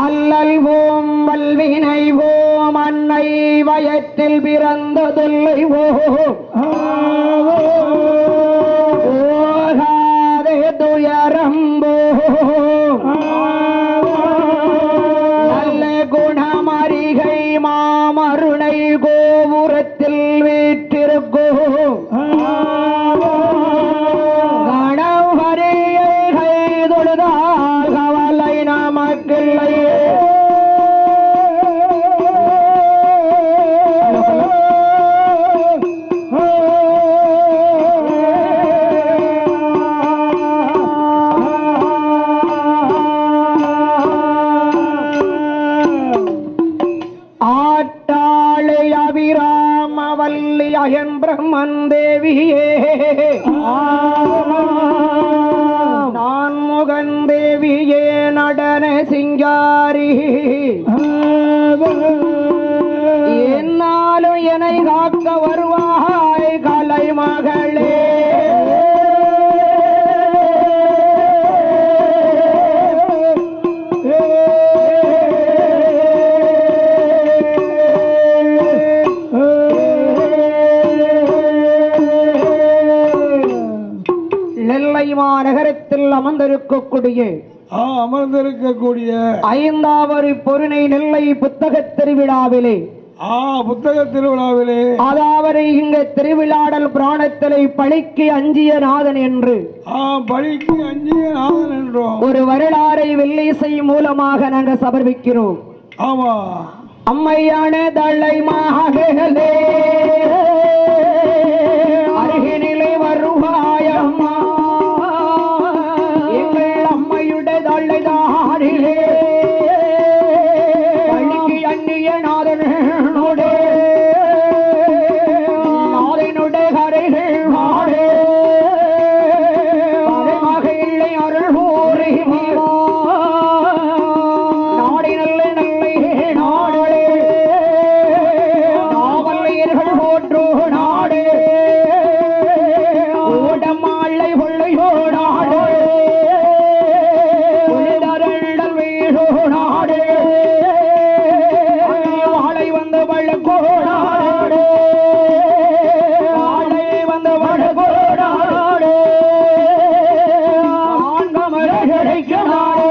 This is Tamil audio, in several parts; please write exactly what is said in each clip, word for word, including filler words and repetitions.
அல்லல் போம் வல்வினை போம் அன்னை வயற்றில் பிறந்ததில்லை ஓகாதே துயரம்போ நல்ல குணமரிகை மாமருணை கோபுரத்தில் வீற்றிருக்கோ கணவரியை கைதொழுதால் கவலை நமக்கில்லை பிரம்மன் தேவியே நான் முகன் தேவியே நடன சிங்காரி என்னாலும் என்னை காக்க வருவாய் கலை மகளே நகரத்தில் அமர்ந்திருக்கக்கூடிய அமர்ந்திருக்கக்கூடிய ஐந்தாவது பொருணை நெல்லை புத்தக திருவிழாவிலே புத்தக திருவிழாவிலே அதாவது இங்க திருவிழாடல் புராணத்திலே பழிக்கு அஞ்சிய நாதன் என்று பழிக்கு அஞ்சிய நாதன் என்றோம் ஒரு வரலாறை வெள்ளிசை மூலமாக நாங்கள் சமர்ப்பிக்கிறோம். ஆமா அம்மையான தலை மகளே அருகினிலே வருவாயம்மா எங்கள் அம்மையுடைய தலை தாரிலே பழிக்கு அந்நிய நாதனோடே நாதனுடைய கரைகள் மாடே மக இல்லை அருள் ஊரை நாடி நல்ல நல்ல நாடே நாவல்லையர்கள் போற்றோ நாடே ஓடமாளை கொள்ளையோ நாடே ஒளிதரண்டல் வீடோ நாடே வாழை வந்த வழக்கோ நாடே வாழை வந்த வழக்கோ நாடே ஆண்கமரை கிடைக்க நாடே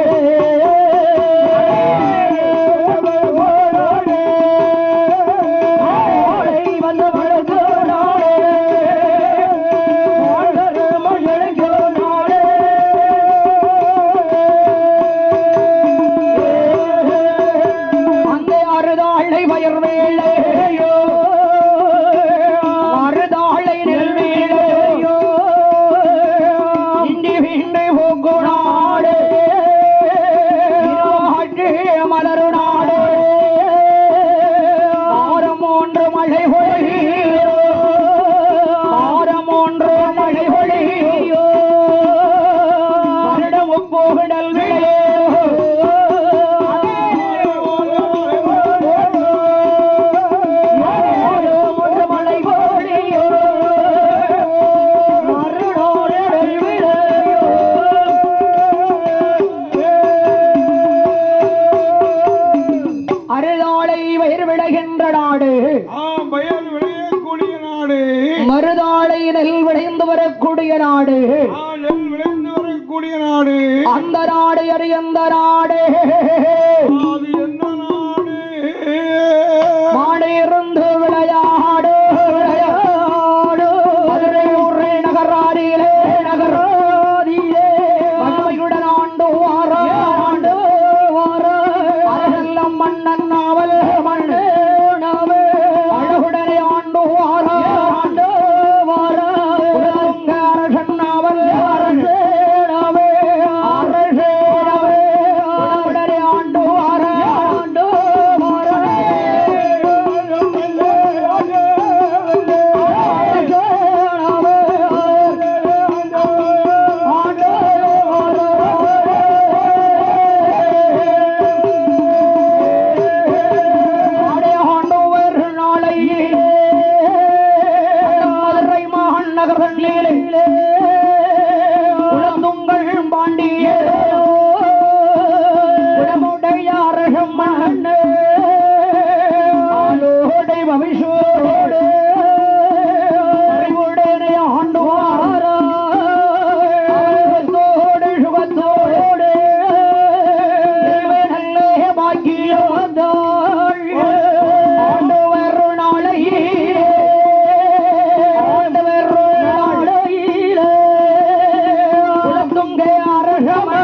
மருதாளை நெல் விளைந்து வரக்கூடிய நாடு அந்த நாடு அறியந்த நாடு மாடு இருந்து விளையாடு விளையாடு மதுரை ஊரே நகராதியிலே நகராதியிலே மதுரையுடன் ஆண்டு வார ஆண்டு வார அரசெல்லாம் மன்னன் நாவல் மண்ணு நாவல் அழகுடனே ஆண்டு வார ஆண்டு வார உலக அரசன் நாவல் அரசே நாவே அரசே நாவே அழகுடனே ஆண்டு வார ஆண்டு வார உங்கள் பாண்டிய உடமுடைய அரச பிரம்மண்ணே ஆளோடை பவிஷோடே அறிவுடனே ஆண்டுவாரா சுகத்தோடு சுகத்தோடு நல்ல பாக்கியம் வந்தாள் ஆண்டு வரு நாளையே ஆண்டு வரு நாளையிலே துங்க அரசமே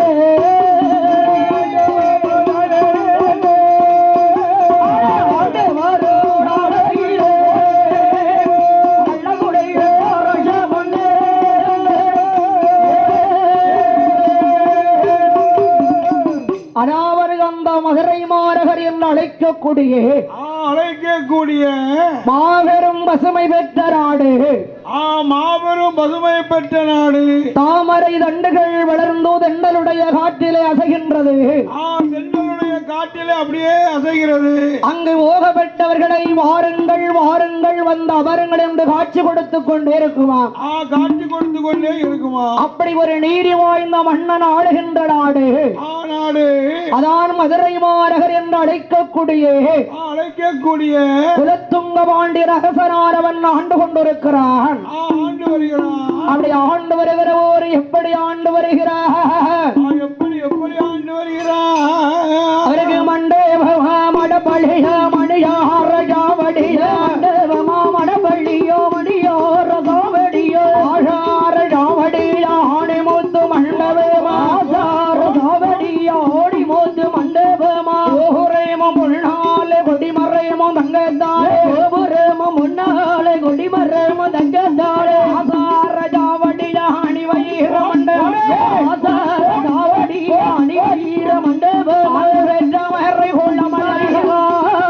மதுரை மாநகர் என்று அழைக்கக்கூடிய அழைக்கக்கூடிய மாபெரும் பசுமை பெற்ற நாடு மாபெரும் பசுமை பெற்ற நாடு தாமரை தண்டுகள் வளர்ந்தோ தெண்டலுடைய காற்றிலே அசைகின்றது தெண்டலுடைய காற்றிலே அப்படியே அசைகிறது அங்கு ஓகப்பட்டவர்களை வாருங்கள் வாருங்கள் வந்து அவருங்கள் என்று காட்சி கொடுத்துக் கொண்டே இருக்குமா காட்சி கொடுத்து கொண்டே இருக்குமா அப்படி ஒரு நீதி வாய்ந்த மன்னன் ஆளுகின்ற நாடு நாடு அதான் மதுரை மாநகர் என்று அழைக்கக்கூடிய அழைக்கக்கூடிய குலத்துங்க பாண்டி ரகசனாரவன் ஆண்டு கொண்டிருக்கிறான் ஆண்டு வருகிறான் அப்படி ஆண்டு வருகிற ஒரு எப்படி ஆண்டு வருகிறார் எப்படி எப்படி ஆண்டு வருகிறான் அவருக்கு மண்டேவமா மடபழிய மணியாரஜாவடிய மண்டேவமா மடபழியோ மணியோ ரசாவடியோ ஆஷாரஜாவடிய ஆணி மூத்து மண்டவேமா ஆசாரஜாவடிய ஓடி மூத்து மண்டவேமா ஓஹுரேமோ முன்னாலே கொடிமறைமோ தங்கத்தாலே ஓஹுரேமோ முன்னாலே கொடிமறைமோ தங்கத்தாலே ஆசாரஜாவடிய ஆணி வயிற மண்டவே ஆசாரஜாவடிய ஆணி வயிற மண்டவே மதுரை கொள்ள மலையா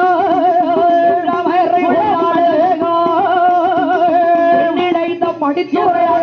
மதுரை கொள்ள நினைத்த படித்துறையாக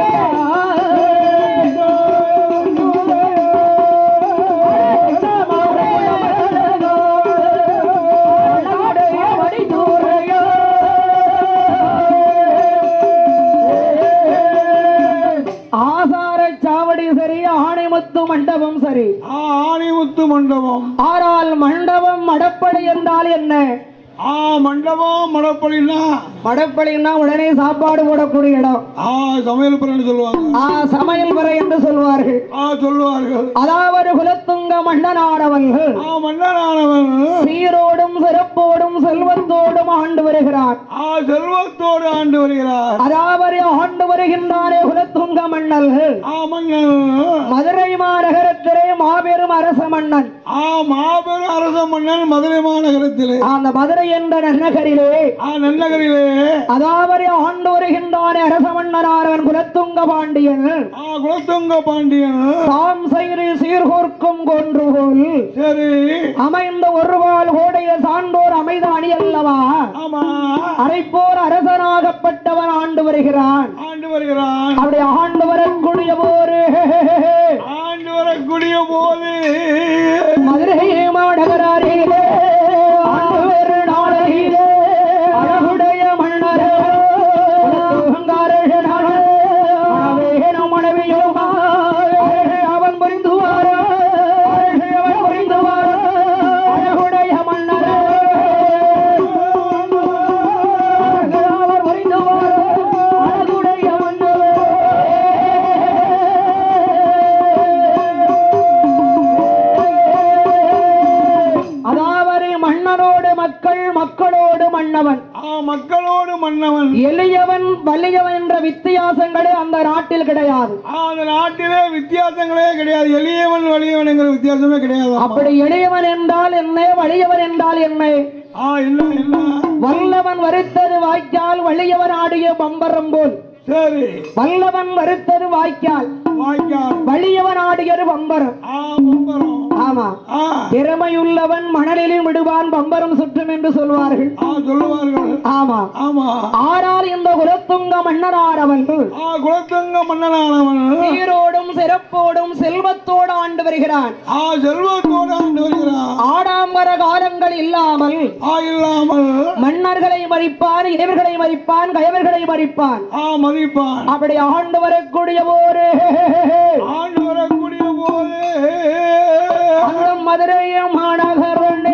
மண்டபம் சரி ஆணிமுத்து மண்டபம் ஆனால் மண்டபம் மடப்படி என்றால் என்ன ஆ மண்டபம் மடப்படினா மடப்படினா உடனே சாப்பாடு போடக்கூடிய இடம் ஆ சமையல் பறை சொல்லுவாங்க ஆ சமையல் பறை என்று சொல்வார்கள் ஆ சொல்லுவார்கள் அதாவது குலத்துங்க மன்னனானவர்கள் ஆ மன்னனானவன் சீரோடும் சிறப்போடும் செல்வத்தோடும் ஆண்டு வருகிறார் ஆ செல்வத்தோடு ஆண்டு வருகிறார் அதாவது ஆண்டு வருகின்றாரே குலத்துங்க மன்னர்கள் ஆ மன்னன் மதுரை மாநகரத்திலே மாபெரும் அரச மன்னன் ஆ மாபெரும் அரச மன்னன் மதுரை மாநகரத்திலே அந்த மதுரை என்ற நன்னகரிலே ஆ நன்னகரிலே அதாவது ஆண்டு வருகின்றானே அரச மன்னனானவன் குலத்துங்க பாண்டியன் ஆ குலத்துங்க பாண்டியன் தாம் செய்து சீர்கோர்க்கும் கொன்றுகோல் சரி அமைந்த ஒருவாள் கோடைய சான்றோர் அமைத அணி அல்லவா ஆமா அரைப்போர் அரசனாகப்பட்டவன் ஆண்டு வருகிறான் ஆண்டு வருகிறான் அப்படி ஆண்டு வரக்கூடிய போரு ஆண்டு வரக்கூடிய போது மதுரை மாநகரிலே ஆண்டு வரு நாளையிலே அழகுடைய மன்னரே மனைவியோ அவன் புரிந்துவார அவன் புரிந்துவார அழகுடைய மன்னரே அவர் புரிந்துவார அழகுடைய மன்னரே அதாவது மன்னனோடு மக்கள் மக்களோடு மன்னவன் மக்களோடு மன்னவன் எளியவன் வலியவன் என்ற வித்தியாசங்களே அந்த நாட்டில் கிடையாது அந்த நாட்டிலே வித்தியாசங்களே கிடையாது எளியவன் வலியவன் என்கிற வித்தியாசமே கிடையாது அப்படி எளியவன் என்றால் என்ன வலியவன் என்றால் என்ன வல்லவன் வருத்தது வாய்க்கால் வலியவன் ஆடிய பம்பரம் போல் சரி வல்லவன் வருத்தது வாய்க்கால் வாய்க்கால் வலியவன் ஆடியது பம்பரம் ஆமா திறமையுள்ளவன் மணலிலும் விடுவான் பம்பரம் சுற்றும் என்று சொல்வார்கள் சொல்லுவார்கள் ஆமா ஆமா ஆனால் இந்த குலத்துங்க மன்னனானவன் குலத்துங்க மன்னனானவன் சீரோடும் சிறப்போடும் செல்வத்தோடு ஆண்டு வருகிறான் செல்வத்தோடு ஆண்டு வருகிறான் ஆடாம்பர காலங்கள் இல்லாமல் இல்லாமல் மன்னர்களை மறிப்பான் இவர்களை மறிப்பான் கயவர்களை மறிப்பான் மதிப்பான் அப்படி ஆண்டு வரக்கூடிய போது ஆண்டு வரக்கூடிய போது அந்த மதுரை மாநகர்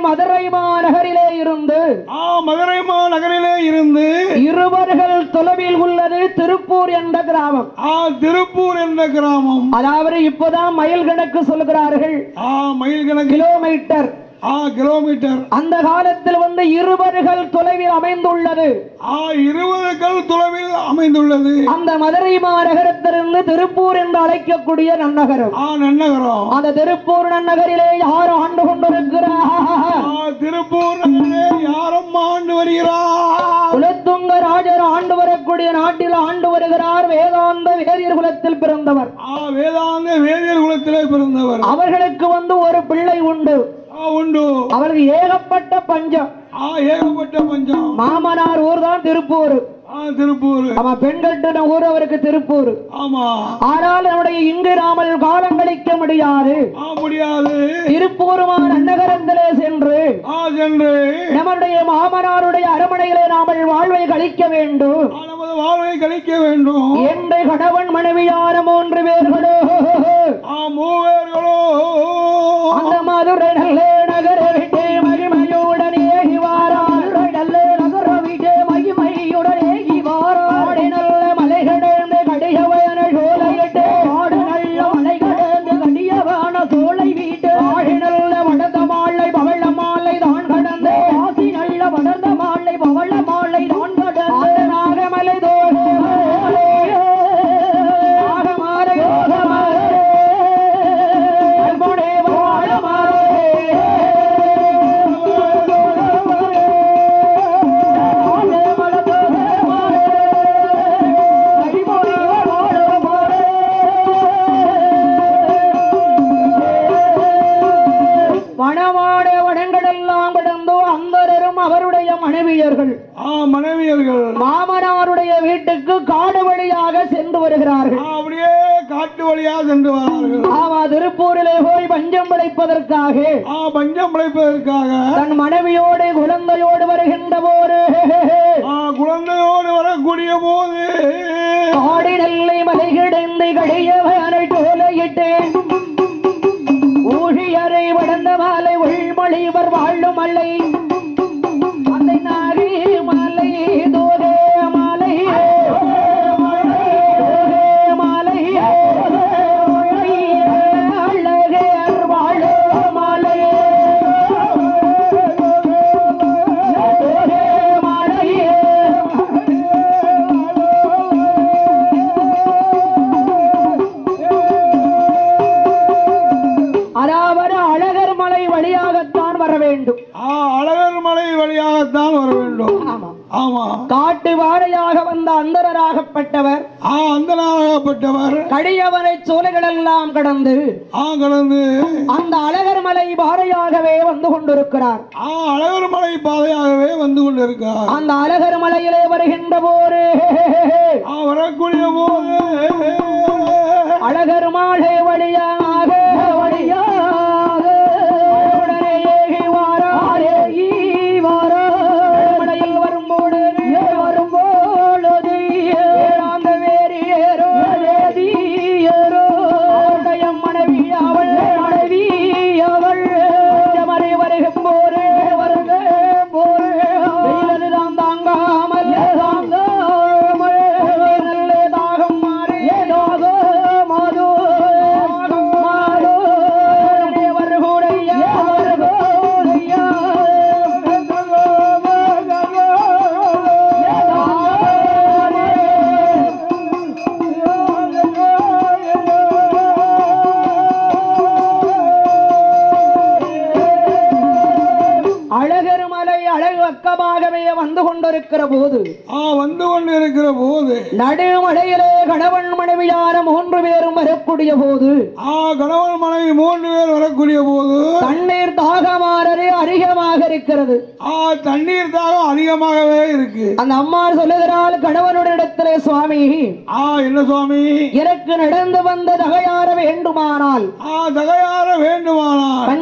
மதுரை மாநகரிலே இருந்து ஆ மதுரை மாநகரிலே இருந்து இருவர்கள் தொலைவில் உள்ளது திருப்பூர் என்ற கிராமம். ஆ திருப்பூர் என்ற கிராமம். அதாவது இப்போதான் மைல் கணக்கு சொல்கிறார்கள். ஆ மைல் கணக்கு கிலோமீட்டர். ஆ கிலோமீட்டர். அந்த காலத்தில் வந்து இருவர்கள் தொலைவில் அமைந்துள்ளது. ஆ இருவர்கள் தொலைவில் அமைந்துள்ளது. அந்த மதுரை மாநகரத்திலிருந்து திருப்பூர் என்று அழைக்கக்கூடிய நன்னகரம். ஆ நன்னகரம். அந்த திருப்பூர் நன்னகரிலே யார் ஆண்டு கொண்டிருக்கிறார்? திருப்பூர் நகரிலே யாரும் ஆண்டு வருகிறார்? குலத்துங்க ராஜர் ஆண்டு வரக்கூடிய நாட்டில் ஆண்டு வருகிறார். வேதாந்த வேதியர் குலத்தில் பிறந்தவர். ஆ வேதாந்த வேதியர் குலத்திலே பிறந்தவர். அவர்களுக்கு வந்து ஒரு பிள்ளை உண்டு. உண்டு. அவருக்கு ஏகப்பட்ட பஞ்சம். ஆ ஏகப்பட்ட பஞ்சம். மாமனார் ஊர் தான் திருப்பூர். திருப்பூர். ஆமா, பெண் கட்டின ஊர் அவருக்கு திருப்பூர். ஆமா. ஆனால் நம்முடைய இங்கு நாமல் காலம் கழிக்க முடியாது. முடியாது. திருப்பூர் நகரத்திலே சென்று சென்று நம்முடைய மாமனாருடைய அரமனையிலே நாமல் வாழ்வை கழிக்க வேண்டும். நமது வாழ்வை கழிக்க வேண்டும் என்று கணவன் மனைவியான மூன்று பேர்களோ மூவேர்களோ அந்த மதுரை நல்ல நகர விட்டு மகிமையுடன் ஏகி வாரார். நல்ல நகர விட்டு மகிமையுடன் ஏகி வாரார். நல்ல மலை கடந்து கடியவன சோலையிட்டு ஆடு நல்ல மலை கடந்து கடியவன சோலை வீட்டு ஆடி நல்ல வடந்த மாலை பவள மாலை தான் கடந்து ஆசி நல்ல வடந்த மாலை பவள மாலை தான் கடந்து நாகமலை தோழ நாகமாலை வனமாட வனங்களெல்லாம் கடந்தோ அந்தரரும் அவருடைய மனைவியர்கள் மனைவியர்கள் மாமனாருடைய வீட்டுக்கு காடு வழியாக சென்று வருகிறார்கள். அப்படியே காட்டு வழியாக சென்று வரார்கள். ஆமா, திருப்பூரிலே போய் பஞ்சம் பிழைப்பதற்காக பஞ்சம் பிழைப்பதற்காக தன் மனைவியோடு குழந்தையோடு வருகின்ற போது குழந்தையோடு வரக்கூடிய போது காடி நெல்லை மலை கிடந்து கடியவனை சோலையிட்டு ஊழியரை வடந்த மாலை உள்மொழிவர் வாழும் மலை அந்த நாரி மாலை தோகே மாலை மாலை அழகர் வாழும் மாலை அதாவது அழகர் மலை வழியாகத்தான் வர வேண்டும். அழகர் மலை வழியாகத்தான் வர வேண்டும். ஆமா. காட்டு வாழையாக வந்த அந்தரராகப்பட்டவர் அந்தரராகப்பட்டவர் கடியவனை சோலைகள் எல்லாம் கடந்து கடந்து அந்த அழகர் மலை பாதையாகவே வந்து கொண்டிருக்கிறார். அழகர் மலை பாதையாகவே வந்து கொண்டிருக்கிறார். அந்த அழகர் மலையிலே வருகின்ற போது வரக்கூடிய போது அழகர் மாலை வழியாக வழியாக உடனே ஏகி வாராரே வாராடையில் வரும்போது வரும்போது அந்த வேறியேரோ வேதியேரோ அவருடைய மனைவி அவள் மனைவி அவள் மறை வருகும் போது வருக போது தான் தாங்காமல் தாங்காமல் நல்ல தாகம் மாறி தாகம் மாதோ மாதோ வருகூடையா வருகூடையா அழகர் மலை அழகு பக்கமாகவே வந்து கொண்டிருக்கிற போது வந்து கொண்டிருக்கிற போது நடுமலையிலே கணவன் மனைவியான மூன்று பேரும் வரக்கூடிய போது கணவன் மனைவி மூன்று பேர் வரக்கூடிய போது தண்ணீர் தாகமானது அதிகமாக இருக்கிறது. தண்ணீர் தாகம் அதிகமாகவே இருக்கு. அந்த அம்மா சொல்லுகிறாள் கணவனுடைய இடத்திலே, சுவாமி என்ன சுவாமி, எனக்கு நடந்து வந்த தகையார வேண்டுமானால் தகையார வேண்டுமானால்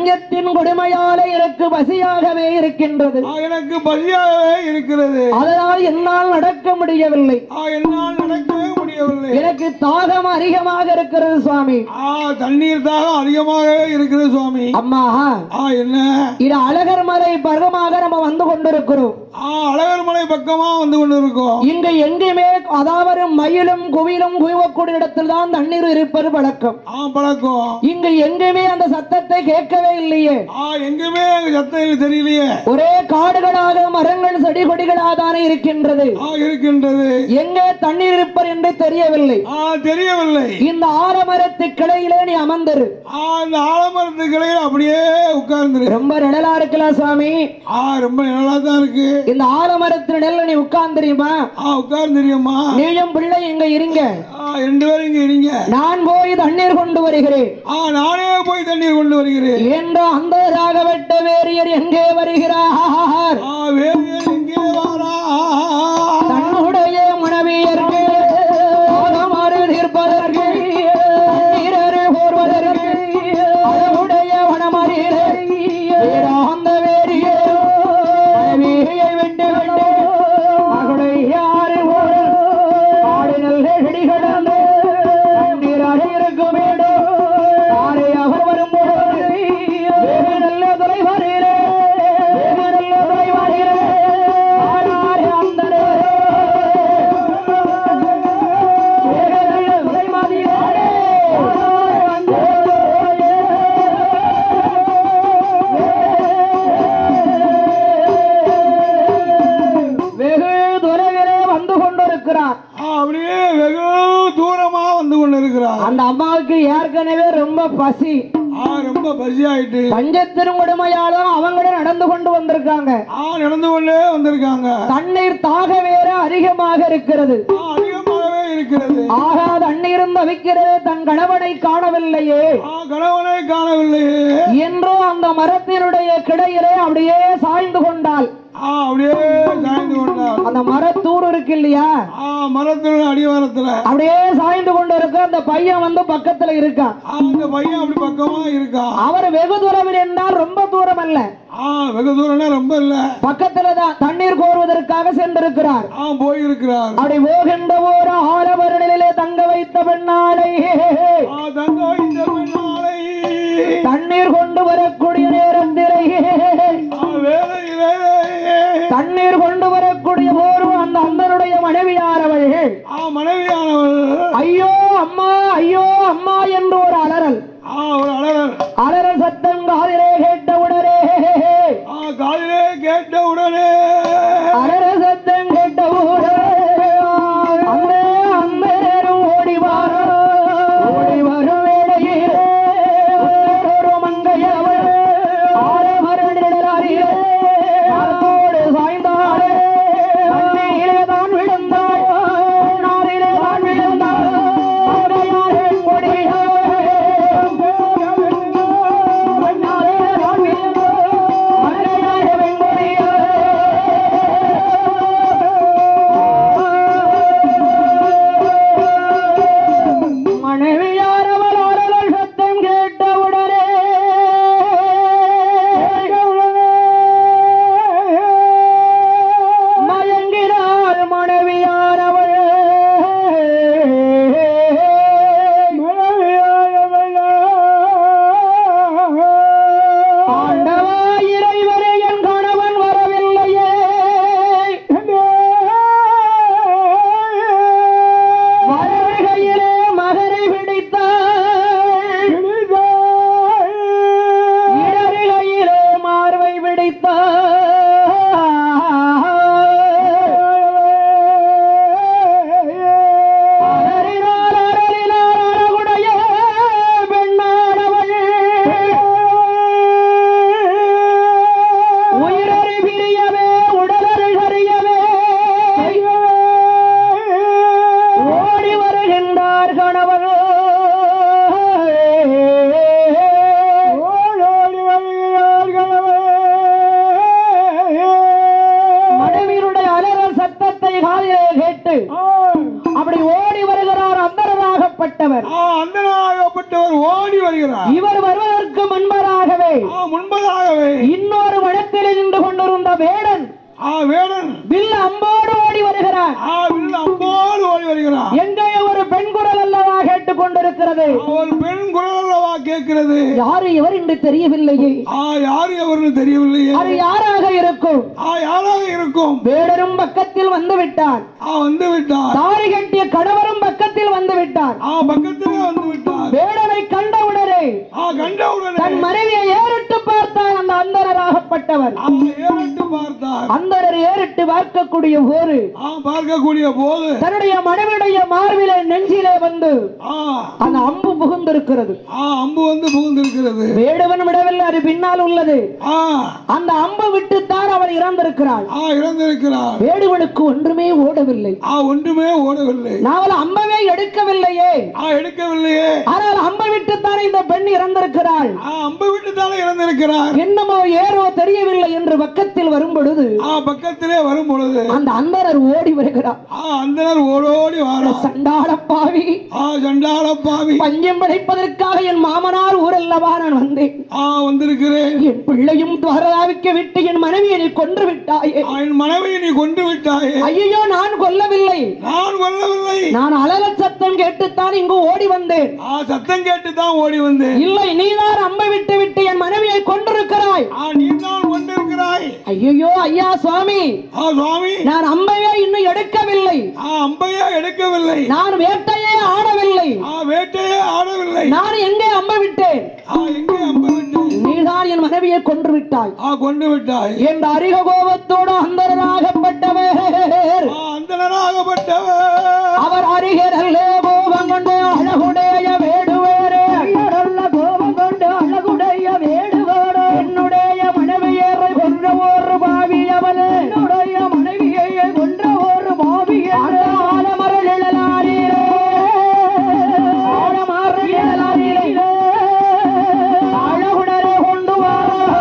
பஞ்சத்தின் கொடுமையாலே எனக்கு பசியாகவே இருக்கின்றது. எனக்கு பசியாகவே இருக்கிறது. அதனால் என்னால் நடக்க முடியவில்லை. என்னால் நடக்கவே முடியவில்லை. எனக்கு தாகம் அதிகமாக இருக்கிறது சுவாமி. தண்ணீர் தாகம் அதிகமாகவே இருக்கிறது சுவாமி. அம்மா என்ன இது அழகர் மலை பருவமாக நம்ம வந்து கொண்டிருக்கிறோம். அழகர் மலை பக்கமா வந்து கொண்டிருக்கோம். இங்க எங்குமே அதாவது மயிலும் குவிலும் குவிவக்கூடிய இடத்தில் தான் தண்ணீர் இருப்பது பழக்கம். பழக்கம். இங்க எங்குமே அந்த சத்தத்தை கேட்கவே இல்லையே. எங்குமே சத்தம் தெரியலையே. ஒரே காடுகளாக மரங்கள் செடி கொடிகளாக தானே இருக்கின்றது. இருக்கின்றது. எங்கே தண்ணீர் இருப்பது என்று தெரியவில்லை. தெரியவில்லை. இந்த ஆலமரத்து கிளையிலே நீ அமர்ந்திரு. அந்த ஆலமரத்து கிளையில அப்படியே உட்கார்ந்து. ரொம்ப நிழலா இருக்கலாம் சுவாமி. ரொம்ப நிழலா தான் இருக்கு. இந்த ஆலமரத்து நிழல்ல நீ உட்கார்ந்துரியுமா? உட்கார்ந்துரியுமா? நீயும் பிள்ளை இங்க இருங்க. ரெண்டு பேரும் இங்க இருங்க. நான் போய் தண்ணீர் கொண்டு வருகிறேன். நானே போய் தண்ணீர் கொண்டு வருகிறேன் என்று அந்த ராகவட்ட வேரியர் எங்கே வருகிறார்? வேரியர் எங்கே வாரார்? தன்னுடைய மனைவியருக்கு ஆகமாறு தீர்ப்பதற்கு நீரரு போர்வதற்கு அவருடைய வனமறியிலே அந்த வேரியர் மனைவியை விட்டு விட்டு மகளை யாரு ஒரு ஆடு நல்ல செடி கடந்து நீராக இருக்க வேண்டும். ஆரை அவர் வரும்போது வெகு நல்ல தொலைவரிலே வெகு நல்ல தொலைவரிலே ஆடார் அந்தரே வெகு நல்ல தொலைமதியிலே ஆடார் அந்தரே வெகு தொலைவிலே வந்து கொண்டிருக்கிறார். அப்படியே வெகு தூரமா வந்து கொண்டிருக்கிறார். அந்த அம்மாவுக்கு ஏற்கனவே ரொம்ப பசி. ரொம்ப பசி ஆயிட்டு பஞ்சத்தின் கொடுமையாலும் அவங்களும் நடந்து கொண்டு வந்திருக்காங்க. நடந்து கொண்டே வந்திருக்காங்க. தண்ணீர் தாக வேற அதிகமாக இருக்கிறது. அதிகமாகவே இருக்கிறது. ஆகா தண்ணீரும் தவிக்கிறது. தன் கணவனை காணவில்லையே கணவனை காணவில்லையே என்று அந்த மரத்தினுடைய கிடையிலே அப்படியே சாய்ந்து கொண்டாள். அப்படியே சாய்ந்து கொண்டாள். அந்த மரத்தூர் இருக்கு இல்லையா? மரத்துல அடிவாரத்துல அப்படியே சாய்ந்து கொண்டு இருக்க. அந்த பையன் வந்து பக்கத்துல இருக்கான். அந்த பையன் அப்படி பக்கமா இருக்கா. அவர் வெகு தூரம் என்றால் ரொம்ப தூரம் அல்ல. வெகு தூரம்னா ரொம்ப இல்ல, பக்கத்துலதான் தண்ணீர் கோருவதற்காக சென்றிருக்கிறார். போயிருக்கிறார். அப்படி போகின்ற ஒரு ஆலவரணிலே தங்க வைத்த பெண்ணாளை தங்க வைத்த பெண்ணாளை தண்ணீர் கொண்டு வரக்கூடிய நேரத்திலே தண்ணீர் கொண்டு வரக்கூடிய போது அந்த அந்தனுடைய மனைவியானவள் மனைவியானவள் ஐயோ அம்மா ஐயோ அம்மா என்று ஒரு அலறல் அலறல் அலறல் சத்தம் காதிலே கேட்டவுடனே காதிலே கேட்டவுடனே அலறல் சத்தம் கேட்டவுடனே அந்த அம்மேரும் ஓடி வார ஓடி வரும் வேளையிலே ஒரு மங்கையவள் ஆரமரணிடலாரிலே காத்தோடு சாய்ந்தாளே கண்ணிலே தான் விழுந்தாள் நாரிலே தான் விழுந்தாள் மங்கையாரே கொடியாரே மன்னாரே தான் விழுந்தாள் மங்கையாரே வெங்கொடியாரே மனைவியாரவள் ஆடல் சத்தம் கேட்டவுடனே மயங்கினாள் மனைவியாரவள். ஆண்டவா இறைவரே என் கணவன் வரவில்லையே வருகையிலே மகனை பிடித்தாள் இடருகையிலே மார்பை பிடித்தாள் அலறினாள் அலறினாள் அழகுடைய பெண்ணானவள் உயிரறி பிரியவே உடலறி கரியவே ஓடி வருகின்றார் கணவர் ஓடி வருகிறார் கணவர் மனைவியுடைய அலறல் சத்தத்தை காதிலே கேட்டு அப்படி ஓடி வருகிறார் அந்தரராகப்பட்டவர். அந்தராகப்பட்டவர் ஓடி வருகிறார். இவர் வருவதற்கு முன்பதாகவே முன்பதாகவே முன்பதாகவே இன்னொரு வனத்தில் நின்று கொண்டிருந்த வேடன் வேடன் வில் அம்போடு ஓடி வருகிறார். அம்போடு ஓடி வருகிறார். எங்கே ஒரு பெண் குரல் அல்லவா கேட்டுக் கொண்டிருக்கிறது. ஒரு பெண் குரல் அல்லவா கேட்கிறது. யாரு இவர் என்று தெரியவில்லையே. யாரு எவர் தெரியவில்லையே. அது யாராக இருக்கும்? யாராக இருக்கும்? வேடரும் பக்கத்தில் வந்து விட்டார். வந்து விட்டார். தாரி கட்டிய கணவரும் பக்கத்தில் வந்து விட்டார். பக்கத்திலே வந்து விட்டார். வேடனை கண்டவுடனே கண்டவுடனே தன் மனைவியை ஏறிட்டு பார்த்தார். அந்த அந்தரராகப்பட்டவர் ஏறிட்டு பார்த்தார். அந்தரர் ஏறிட்டு பார்க்கக்கூடிய போது பார்க்கக்கூடிய போது தன்னுடைய மனைவியுடைய மார்பிலே நெஞ்சிலே வந்து அந்த அம்பு புகுந்திருக்கிறது. அம்பு வந்து புகுந்திருக்கிறது. வேடுவன் விடவில்லை, அது பின்னால் உள்ளது. அந்த அம்பு விட்டுத்தான் அவள் இறந்திருக்கிறாள். இறந்திருக்கிறாள். வேடுவனுக்கு ஒன்றுமே ஓடவில்லை. ஒன்றுமே ஓடவில்லை. நாவல் அம்பவே எடுக்கவில்லையே. எடுக்கவில்லையே. ஆனால் அம்பை விட்டுத்தானே இந்த பெண் இறந்திருக்கிறாள். அம்பை விட்டுத்தானே இறந்திருக்கிறார். என்னமோ ஏறோ தெரியவில்லை என்று பக்கத்தில் வரும் பொழுது பக்கத்திலே வரும் பொழுது அந்த அந்தனர் ஓடி வருகிறார். அந்தனர் ஓடோடி வாரா. சண்டாளப்பாவி, சண்டாளப்பாவி, பஞ்சம் பிழைப்பதற்காக என் மாமனார் ஊரல்லவா நான் வந்தேன். வந்திருக்கிறேன். என் பிள்ளையும் துவாரதாவிக்க விட்டு என் மனைவியை நீ கொன்று விட்டாயே. என் மனைவியை நீ கொன்று விட்டாயே. ஐயோ, நான் கொல்லவில்லை, நான் கொல்லவில்லை. நான் அலல சத்தம் கேட்டுத்தான் இங்கு ஓடி வந்தேன். சத்தம் கேட்டுத்தான் ஓடி வந்தேன். இல்லை, நீதான் அம்பை விட்டு விட்டு என் மனைவியை கொண்டிருக்கிறாய். நீதான் கொண்டிருக்கிறாய். ஐயோ ஐயா சுவாமி, சுவாமி, நான் அம்பையே இன்னும் எடுக்கவில்லை. அம்பையே எடுக்கவில்லை. நான் வேட்டையே ஆடவில்லை. வேட்டையே ஆடவில்லை. நான் எங்கே அம்பை விட்டேன்? எங்கே அம்பை விட்டேன்? நீதான் என் மனைவியை கொன்று விட்டாய். கொண்டு விட்டாய் என்ற அறிக கோபத்தோடு அந்தரராகப்பட்டவர் அந்தரராகப்பட்டவர் அவர் அறிகிறல்லே கோபம் கொண்டு அழகுடைய வேடுவேரே. கோபம் கொண்டு அழகுடைய வேடுவேரே. என்னுடைய மனைவியரை கொன்ற ஒரு பாவி அவள். என்னுடைய மனைவியை கொன்ற ஒரு பாவி ஆலமரல் இழலாரீரே. ஆலமரல் இழலாரீரே. அழகுடரே கொண்டு வா.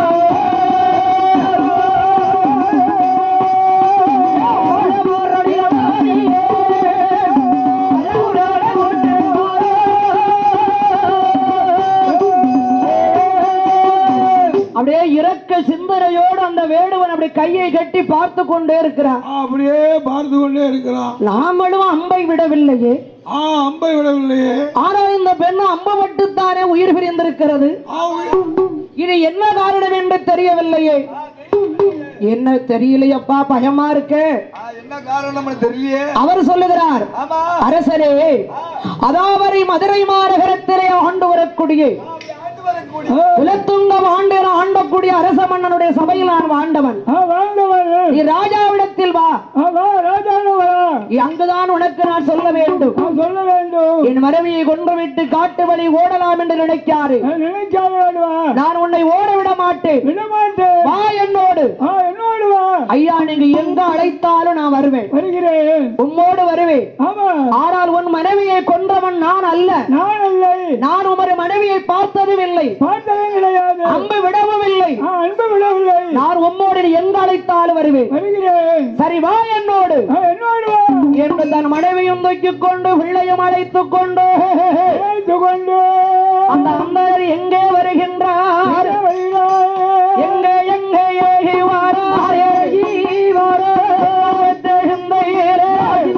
அப்படியே இறக்க சிந்தனையோடு அந்த வேடுவன் அப்படி கையை கட்டி பார்த்து கொண்டே இருக்கிறான். அப்படியே பார்த்து கொண்டே இருக்கிறான். நாமளும் அம்பை விடவில்லையே. அம்பை விடவில்லையே. ஆனால் இந்த பெண்ணு அம்பு மட்டுத்தானே உயிர் பிரிந்திருக்கிறது. இது என்ன காரணம் என்று தெரியவில்லையே. என்ன தெரியலையப்பா, பயமா இருக்கு. என்ன காரணம் தெரியலையே. அவர் சொல்லுகிறார், அரசரே, அதாவது மதுரை மாநகரத்திலே ஆண்டு வரக்கூடிய குலத்துங்கம் ஆண்டு ஆண்டக்கூடிய அரச மன்னனுடைய சபையில் நான் வாழ்ந்தவன். நீ ராஜாவிடத்தில் வா. அங்குதான் உனக்கு நான் சொல்ல வேண்டும். சொல்ல வேண்டும். என் மனைவியை கொன்று விட்டு காட்டு வழி ஓடலாம் என்று நினைக்காரு. நான் உன்னை ஓட விட மாட்டேன். வா என்னோடு. ஐயா, நீங்க எங்க அழைத்தாலும் நான் வருவேன். உம்மோடு வருவேன். ஆனால் உன் மனைவியை கொன்றவன் நான் அல்ல. நான் அல்ல. நான் உமது மனைவியை பார்த்ததும் இல்லை, பார்த்ததும் கிடையாது, அம்பு விடவும் இல்லை. அம்பு விடவில்லை. நான் உம்மோடு எங்க அழைத்தாலும் வருவேன். சரி, வா என்னோடு. என்று தன் மனைவியும் தூக்கிக் கொண்டு பிள்ளையும் அழைத்துக் கொண்டு அந்த அந்தர் எங்கே வருகின்றார்? எங்கே எங்கே ஏகி வாரார்? ஏகி வாரார் தெழுந்தையிலே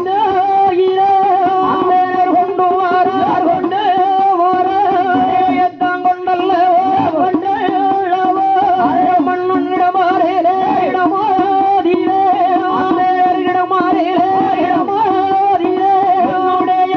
அந்தர் கொண்டு வாரார். கொண்டு வாரார் எத்தான் கொண்டல்ல கொண்டு மண்ணுன் இடமாறிலே இடமாதிலே அந்தர் இடமாறிலே இடமாதிலே என்னுடைய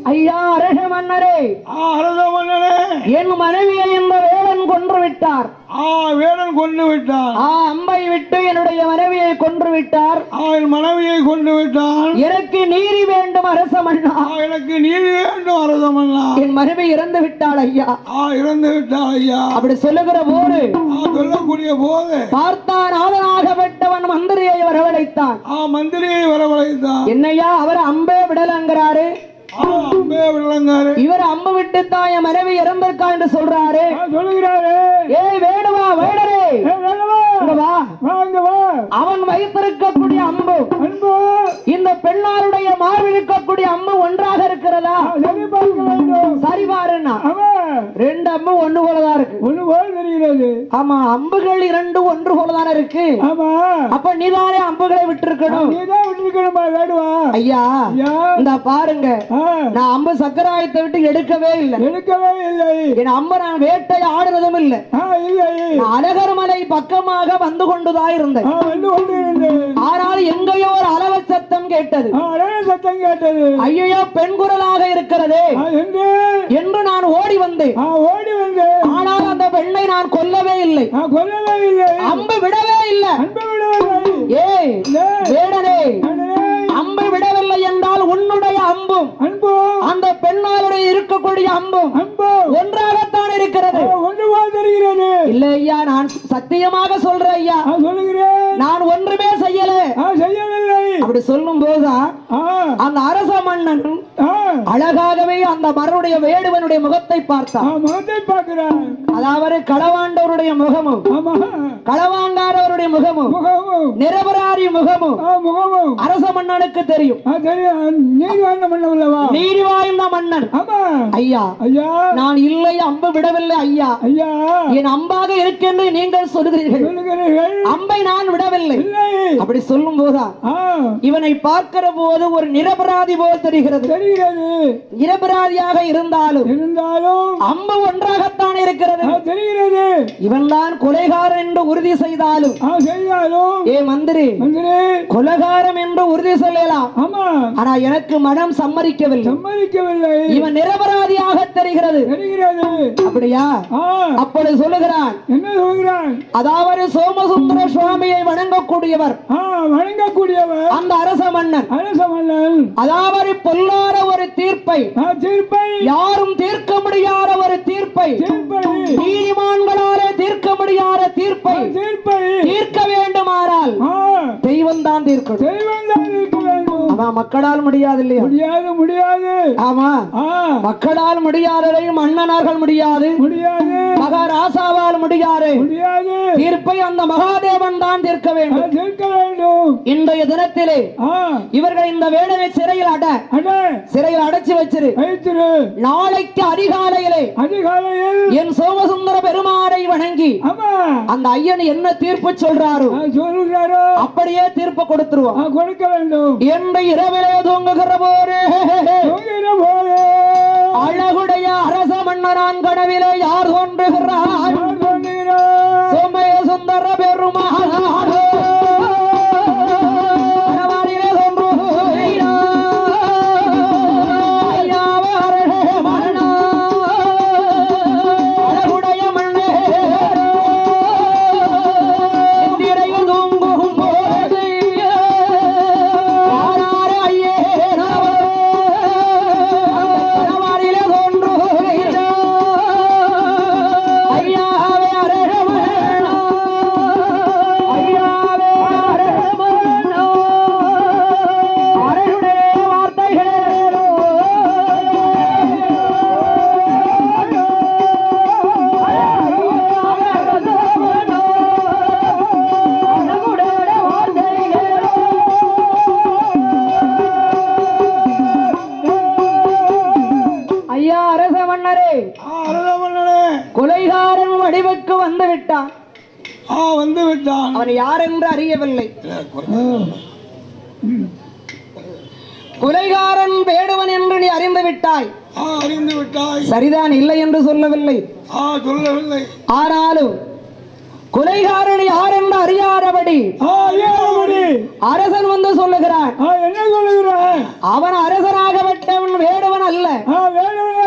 என் மனைவியை இந்த வேடன் கொன்று விட்டார். ஆ வேடன் கொண்டு விட்டான். ஆ அம்பை விட்டு என்னுடைய மனைவியை கொன்று விட்டார். அவன் மனைவியை கொண்டு விட்டான். எனக்கு நீதி வேண்டும் அரச மன்னா. எனக்கு நீதி வேண்டும் அரச மன்னா. என் மனைவி இறந்து விட்டாள் ஐயா. ஆ இறந்து விட்டாள் ஐயா. அப்படி சொல்லுகிற போது சொல்லக்கூடிய போது பார்த்தான் ஆதனாகப்பட்டவன் மந்திரியை வரவழைத்தான். ஆ மந்திரியை வரவழைத்தான். என்னையா அவர் அம்பே விடலங்கிறாரு. இவர் அம்பு விட்டு தான் என் மனைவி இறந்திருக்கா என்று சொல்றாரு சொல்லுகிறாரு. ஏய் வேடுவா வேடரே அவன் வைத்திருக்கக்கூடிய அம்பு இந்த பெண்ணாருடைய மார்பில் இருக்கக்கூடிய அம்பு ஒன்றாக இருக்கிறதா சரி பாருன்னா ரெண்டு அம்பு ஒன்று போலதான் இருக்கு. ஒன்று போல தெரிகிறது. ஆமா அம்புகள் இரண்டு ஒன்று போலதான் இருக்கு. ஆமா அப்ப நீதானே அம்புகளை விட்டிருக்கணும். ஐயா இந்த பாருங்க நான் அம்பு சக்கராயத்தை விட்டு எடுக்கவே இல்லை எடுக்கவே இல்லை. என் அம்பு நான் வேட்டை ஆடுறதும் இல்லை. அழகர்மலை பக்கமாக வந்து கொண்டுதான் இருந்தேன். ஆனால் எங்கேயோ ஒரு அளவ சத்தம் கேட்டது. சத்தம் கேட்டது. ஐயோ பெண் குரலாக இருக்கிறதே என்று நான் ஓடி வந்தேன். ஓடி வந்தேன். ஆனால் அந்த பெண்ணை நான் கொல்லவே இல்லை. கொல்லவே இல்லை. அம்பு விடவே இல்லை. ஏய் வேடனே அம்பை விடவில்லை என்றால் உன்னுடைய அம்பும் அந்த பெண்ணாளுடைய இருக்கக்கூடிய அம்பும் ஒன்றாகத்தான் இருக்கிறது. இல்ல ஐயா நான் சத்தியமாக சொல்றேன் ஐயா நான் ஒன்றுமே செய்யல செய்யவில்லை. அப்படி சொல்லும் போதுதான் அந்த அரச மன்னன் அழகாகவே அந்த மரனுடைய வேடுவனுடைய முகத்தை பார்த்தான். முகத்தை பார்க்கிறான். அதாவது களவாண்டவருடைய முகமும் களவாண்டாரவருடைய முகமும் நிரபராதி முகமும் முகமும் அரச மன்னனுக்கு தெரியும். நீதி வாய்ந்த மன்னன். ஐயா நான் இல்லை அம்பு விடவில்லை ஐயா. என் அம்பாக இருக்கின்ற நீங்கள் சொல்லுகிறீர்கள். அம்பை நான் விடவில்லை. அப்படி சொல்லும் போதா இவனை பார்க்கிற போது ஒரு நிரபராதி போல் தெரிகிறது. நிரபராதியாக இருந்தாலும் இருந்தாலும் அம்பு ஒன்றாகத்தான் இருக்கிறது தெரிகிறது. இவன் தான் கொலைகாரன் என்று உறுதி செய்தாலும் ஏ மந்திரி கொலைகாரம் என்று உறுதி சொல்லலாம். ஆனா எனக்கு மனம் சம்மதிக்கவில்லை சம்மதிக்கவில்லை. இவன் நிரபராதியாக தெரிகிறது அப்படியா? அப்படி சொல்லுகிறான். என்ன சொல்லுகிறான்? அதாவது சோமசுந்தர சுவாமியை வணங்கக்கூடியவர் வணங்கக்கூடியவர் அந்த அரச மன்னன் அரச மன்னன் அதாவது பொல்லாத ஒரு தீர்ப்பை தீர்ப்பை யாரும் தீர்க்க முடியாத ஒரு தீர்ப்பை நீதிமான்களாலே தீர்க்க முடியாத தீர்ப்பை தீர்ப்பை தீர்க்க வேண்டுமானால் தெய்வம் தான் தீர்க்கும். தெய்வம் தான் தீர்க்க வேண்டும். ஆமா மக்களால் முடியாது இல்லையா? முடியாது முடியாது. ஆமா மக்களால் முடியாததை மன்னனார்கள் முடியாது முடியாது. மகாராசாவால் முடியாது முடியாது. தீர்ப்பை அந்த மகாதேவன் தான் தீர்க்க வேண்டும் தீர்க்க வேண்டும். இன்றைய தினத்திலே இவர்கள் இந்த வேடனை சிறையில் அட சிறையில் அடைச்சு வச்சிரு நாளைக்கு அதிகாலையிலே அதிகாலையில் என் சோமசுந்தர பெருமானை வணங்கி அந்த ஐயன் என்ன தீர்ப்பு சொல்றாரோ சொல்றாரோ அப்படியே தீர்ப்பு கொடுத்துருவோம் கொடுக்க வேண்டும். என்று இரவிலே தூங்குகிற போது அழகுடைய அரச மன்னரான் கனவிலே யார் தோன்றுகிறார்? சோமய சுந்தர பெருமாள் கொலைகாரன் வடிவுக்கு வந்து விட்டான். வந்து விட்டான். அவன் யார் என்று அறியவில்லை. கொலைகாரன் வேடுவன் என்று நீ அறிந்து விட்டாய். அறிந்து விட்டாய். சரிதான் இல்லை என்று சொல்லவில்லை சொல்லவில்லை. ஆனாலும் கொலைகாரன் யார் என்று அறியாதபடி அரசன் வந்து சொல்லுகிறான். என்ன சொல்லுகிறான்? அவன் அரசனாகப்பட்டவன் வேடுவன் அல்ல. வேடுவன் அல்ல.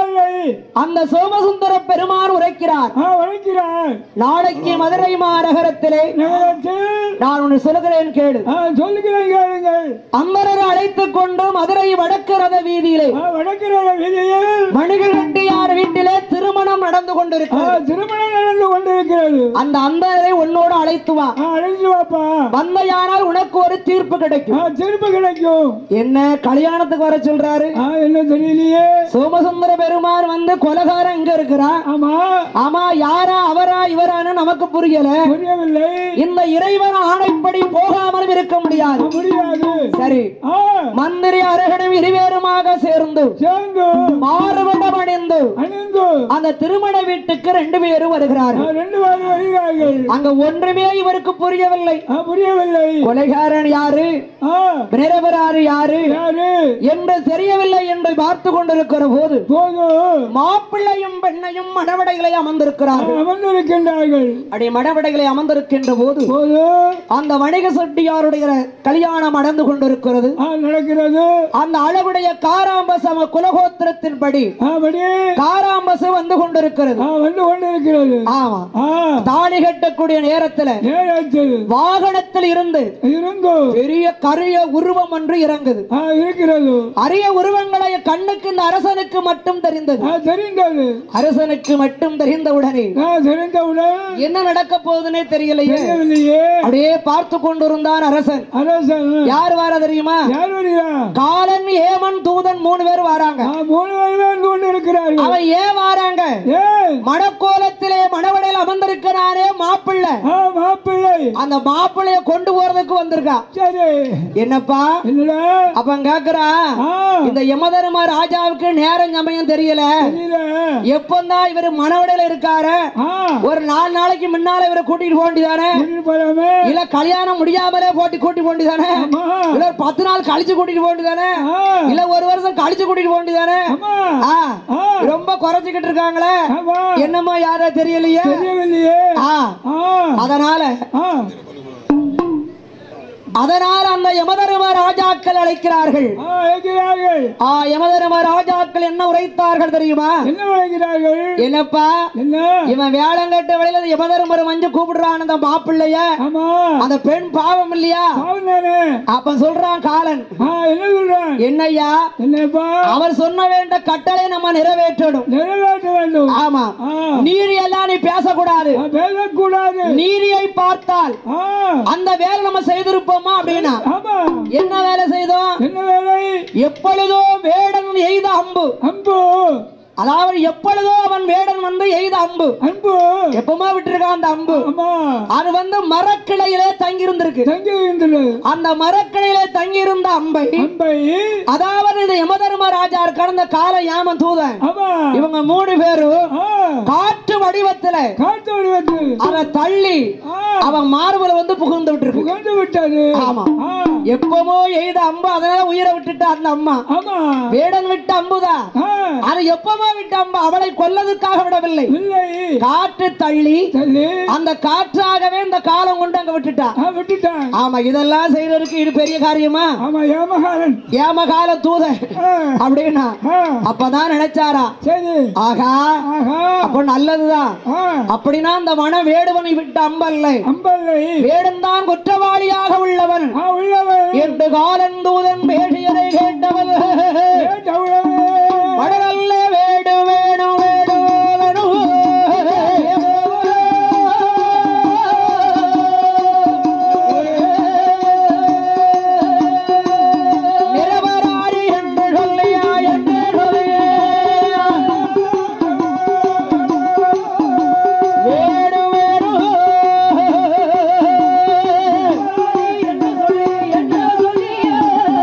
அந்த சோமசுந்தர பெருமான் உரைக்கிறார். ஆ, உரைக்கிறார். நாளைக்கு மதுரை மாநகரத்திலே நகரத்தில் நான் ஒன்று சொல்கிறேன் கேளு. ஆ, சொல்லுகிறேன் கேளுங்கள். அம்மரரை அழைத்துக் கொண்டு மதுரை வடக்கு ரத வீதியிலே ஆ, வடக்கு ரத வீதியில் மணிகண்டியார் வீட்டிலே திருமணம் நடந்து ஆ, கொண்டிருக்கிறது. திருமணம் நடந்து கொண்டிருக்கிறது. அந்த அந்தரை உன்னோடு அழைத்து வா. ஆ, அழைத்து வாப்பா. வந்தையானால் உனக்கு ஒரு தீர்ப்பு கிடைக்கும். ஆ, திரும்ப கிடைக்கும். என்ன கல்யாணத்துக்கு வர சொல்றாரு? ஆ, என்ன தெரியலையே. சோமசுந்தர பெருமான் வந்து கொலகாரம் இங்க இருக்கிறான். ஆமா, ஆமா, யாரா அவரா இவரான்னு நமக்கு புரியல. புரியவில்லை. இந்த இறைவன் ஆணைப்படி போகாமலும் இருக்க முடியாது. ஆ, முடியாது. சரி, ஆ, மந்திரி அரகனும் இருவேறுமாக சேர்ந்து சேர்ந்து மாறுபடம் அணிந்து அணிந்து அந்த திருமண வீட்டுக்கு ரெண்டு பேரும் வருகிறார்கள். ஆ, ரெண்டு பேரும் வருகிறார்கள். அங்க ஒன்றுமே இவருக்கு புரியவில்லை. ஆ, புரியவில்லை. கொலைகாரன் யாரு, ஆ, பிரபராறு யாரு யாரு என்று தெரியவில்லை என்று பார்த்து கொண்டிருக்கிற போது போதும் மாப்பிள்ளையும் பெண்ணையும் மடவடைகளை அமர்ந்திருக்கிறார்கள். அமர்ந்திருக்கின்றார்கள். அப்படி மடவடைகளை அமர்ந்திருக்கின்ற போது போதும் அந்த வணிக செட்டியாருடைய கல்யாணம் நடந்து கொண்டிருக்கிறது. ஆ, நடக்கிறது. அந்த அழகுடைய காராம்பசம குலகோத்திரத்தின்படி அப்படி காராம்பசு வந்து கொண்டிருக்கிறது. ஆ, வந்து கொண்டிருக்கிறது. ஆமா, ஆ, தாலி கட்டக்கூடிய நேரத்துல நேரத்தில் வாகனத்தில் இருந்து இருந்து பெரிய கரிய உருவம் ஒன்று இறங்குது. ஆ, இருக்கிறது. அரிய உருவங்களை கண்ணுக்கு இந்த அரசனுக்கு மட்டும் தெரிந்தது. ஆ, தெரிந்தது. அரசனுக்கு மட்டும் தெரிந்தவுடனே ஆ, தெரிந்தவுடன் என்ன நடக்க போகுதுன்னே தெரியலையே. தெரியவில்லையே. அப்படியே பார்த்து கொண்டிருந்தான் அரசன். அரசன் யார் வார தெரியுமா? யார் வருகிறா? காலன், ஏமன், தூதன் மூணு பேர் வராங்க. ஆ, மூணு பேர் வந்து கொண்டிருக்கிறார்கள். அவன் ஏன் வாராங்க? ஏன்? மணக்கோலத்திலே மணவடையில் அமர்ந்திருக்கிறானே மாப்பிள்ளை, ஆ, மாப்பிள்ளை. அந்த மாப்பிள்ளைய கொண்டு போறதுக்கு வந்திருக்கான். சரி. என்னப்பா? என்னடா? அப்ப கேக்குறா, ஆ, இந்த யமதர்ம ராஜாவுக்கு நேரம் சமயம் தெரியல. தெரியல. எப்பந்தான் இவரு மணவடையில இருக்காரு, ஆ, ஒரு நாலு நாளைக்கு முன்னால இவரை கூட்டிட்டு போண்டிதானே, கூட்டிட்டு போலாமே. இல்ல கல்யாணம் முடியாமலே போட்டி கூட்டி போண்டிதானே, ஆமா. இல்ல ஒரு பத்து நாள் கழிச்சு கூட்டிட்டு போண்டிதானே, ஆ, இல்ல ஒரு வருஷம் கழிச்சு கூட்டிட்டு போண்டிதானே. ஆமா. ஆ, ஆ, ரொம்ப குறைச்சிக்கிட்டு இருக்காங்களே. ஆமா. என்னமோ யாரோ தெரியலையே. தெரியவில்லையே. ஆ, ஆ, அதனால ஆ, அதனால் அந்த யமதர்ம ராஜாக்கள் அழைக்கிறார்கள். ஆ, இருக்கிறார்கள். ஆ, யமதர்ம ராஜாக்கள் என்ன உரைத்தார்கள் தெரியுமா? என்ன வழங்கிறார்கள்? என்னப்பா, என்ன? இவன் வேளங்கட்ட வழியில யமதர்மர் மஞ்சு கூப்பிடுறான் அந்த மாப்பிள்ளைய. ஆமா. அந்த பெண் பாவம் இல்லையா? பாவம் தானே. அப்ப சொல்றான் காலன், ஆ, என்ன சொல்றான்? என்னய்யா, என்னப்பா? அவர் சொன்ன வேண்ட கட்டளை நம்ம நிறைவேற்றணும். நிறைவேற்ற வேண்டும். ஆமா, ஆ, நீதி எல்லாம் நீ பேசக்கூடாது. ஆ, பேசக்கூடாது. நீதியை பார்த்தால் ஆ, அந்த வேலை நம்ம செய்திருப்போமா அப்படின்னா, ஆமா. என்ன வேலை செய்தோம்? என்ன வேலை? எப்பொழுதோ வேடன் எய்த அம்பு, அம்பு. அதாவது எப்பொழுதோ அவன் வேடன் வந்து எய்த அம்பு, அம்பு. எப்பமா விட்டுருக்கான் அந்த அம்பு, ஆமா. அது வந்து மரக்கிளையிலே தங்கி இருந்திருக்கு. தங்கி இருந்தது. அந்த மரக்கிளையிலே தங்கி இருந்த அம்பை, அம்பை. அதாவது இந்த யமதர்ம ராஜா கடந்த கால யாம தூதன், ஆமா. இவங்க மூணு பேரும் ஆ, காற்று வடிவத்துல காட்டு வடிவத்தில் அவ தள்ளி ஆ, அவன் மார்புல வந்து புகுந்து விட்டுருக்கு. புகழ்ந்து விட்டது. ஆமா, ஆ, எப்பமோ எய்த அம்பு, அதனால உயிரை விட்டுட்டா அந்த அம்மா. ஆமா. வேடன் விட்ட அம்புதான். ஆ, அது எப்பமோ விட்ட அம்பு, அவளை கொல்லதுக்காக விடவில்லை. இல்லை. காற்று தள்ளி தள்ளி அந்த காற்றாகவே இந்த காலம் கொண்டு அங்க விட்டுட்டா. ஆ, விட்டுட்டான். ஆமா, இதெல்லாம் செய்யறதுக்கு இது பெரிய காரியமா? ஆமா, ஏமகாரன். ஏமகால தூதன் ஆ, அப்படின்னா ஆ, அப்பதான் நினைச்சாரா, சரி. ஆகா ஆஹா. அப்ப நல்லதுதான். ஆ, அப்படின்னா அந்த மன வேடுவனை விட்ட அம்பல்லை, அம்பல்லை. வேடன் தான் குற்றவாளியாக உள்ளவன் ஆ, உள்ளவன். என்று காலன் தூதன் பேசியதை கேட்டவன், கேட்டவுடனே வடநல்ல வேடு வேணும் வேடு வேணும் நிரபராதி என்று சொல்லியா என்று சொல்லியே வேடு வேணும் என்று சொல்லி என்று சொல்லியே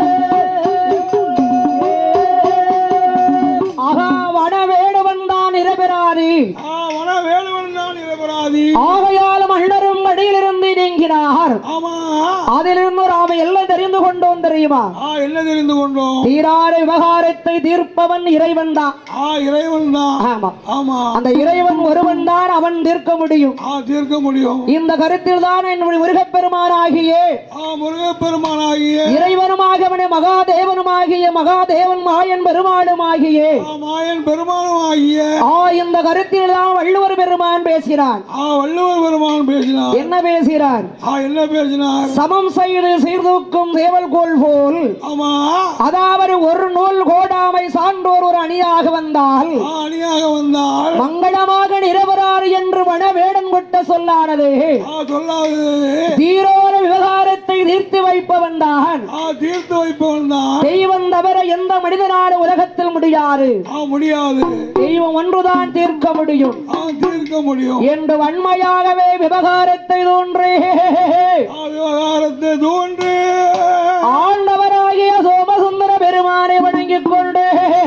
ஆகா வடவேடுவன் தான் நிரபராதி. ஆ, வன வேலுவன் தான் நிரபராதி. ஆகையால் மன்னரும் அடியிலிருந்து நீங்கினார். ஆமா. அதிலிருந்து ராம நாம எல்லாம் தெரிந்து கொண்டோம் தெரியுமா? என்ன தெரிந்து கொண்டோம்? தீராத விவகாரத்தை தீர்ப்பவன் இறைவன் தான். இறைவன் தான். ஆமா ஆமா. அந்த இறைவன் ஒருவன் தான் அவன் தீர்க்க முடியும். தீர்க்க முடியும். இந்த கருத்தில் தான் என்னுடைய முருகப்பெருமானாகிய முருகப்பெருமானாகிய இறைவனுமாகவனே மகாதேவனுமாகிய மகாதேவன் மாயன் பெருமாளுமாகிய மாயன் பெருமானுமாகிய ஆ இந்த கருத்தில் தான் வள்ளுவர் பெருமான் பேசினார். வள்ளுவர் பெருமான் பேசினார். என்ன பேசினார்? என்ன பேசினார்? சமம் செய்து சீர்தூக்கும் சேவல் கோல் போல். ஆமா. அதாவது ஒரு நூல் கோடாமை சான்றோர் ஒரு அணியாக வந்தால் அணியாக வந்தால் மங்களமாக நிரவராறு என்று வன வேடன் கொட்ட சொல்லானது. சொல்லாது. தீரோர விவகாரத்தை தீர்த்து வைப்பவன் தான். தீர்த்து வைப்பவன் தான். தெய்வம் தவிர எந்த மனிதனால உலகத்தில் முடியாது. முடியாது. தெய்வம் ஒன்றுதான் தீர்க்க முடியும். தீர்க்க முடியும் என்று வன்மையாகவே விவகாரத்தை தோன்றே விவகாரத்தை தோன்று ஆண்டவராகிய சோமசுந்தர பெருமானை வணங்கிக் கொண்டு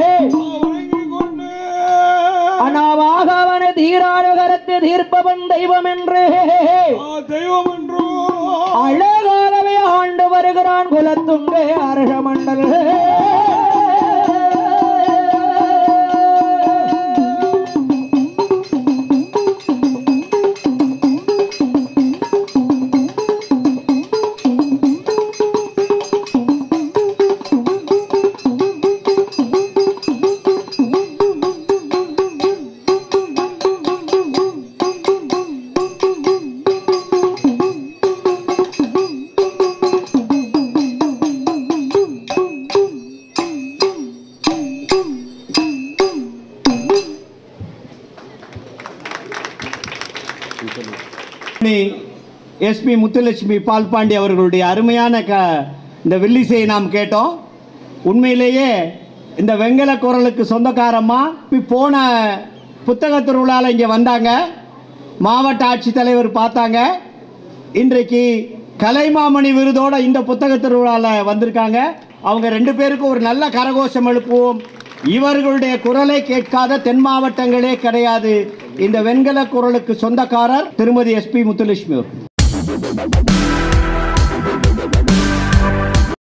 அனாவாக அவனை தீரானுகரத்தை தீர்ப்பவன் தெய்வம் என்று தெய்வம் என்று அழகாகவே ஆண்டு வருகிறான் குலத்துங்கே அரசமண்டல். எஸ்பி முத்துலட்சுமி பால்பாண்டி அவர்களுடைய அருமையான க இந்த வில்லிசையை நாம் கேட்டோம். உண்மையிலேயே இந்த வெங்கல குரலுக்கு சொந்தக்காரம்மா போன புத்தக திருவிழாவில் இங்கே வந்தாங்க. மாவட்ட ஆட்சித்தலைவர் பார்த்தாங்க. இன்றைக்கு கலைமாமணி விருதோட இந்த புத்தக திருவிழாவில் வந்திருக்காங்க. அவங்க ரெண்டு பேருக்கும் ஒரு நல்ல கரகோஷம் எழுப்புவோம். இவர்களுடைய குரலை கேட்காத தென் மாவட்டங்களே கிடையாது. இந்த வெண்கல குரலுக்கு சொந்தக்காரர் திருமதி எஸ்பி முத்துலட்சுமி.